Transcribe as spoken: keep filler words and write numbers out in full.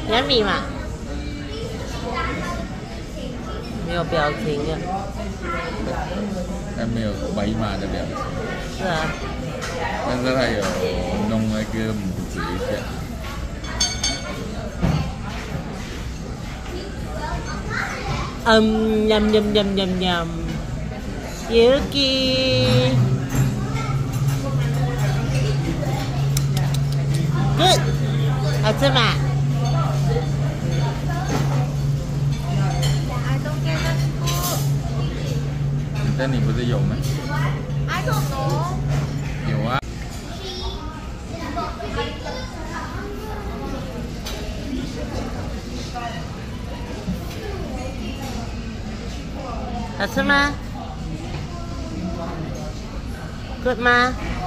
甜米嘛，没有表情啊。 他没有白马的表情。 是啊。 但是他有弄那个拇指一下。 嗯，yum yum yum yum yum。Yuki。Good。好吃吗？ 但你不是有吗 ？I don't know。 有啊。 好吃吗 ？Good 吗？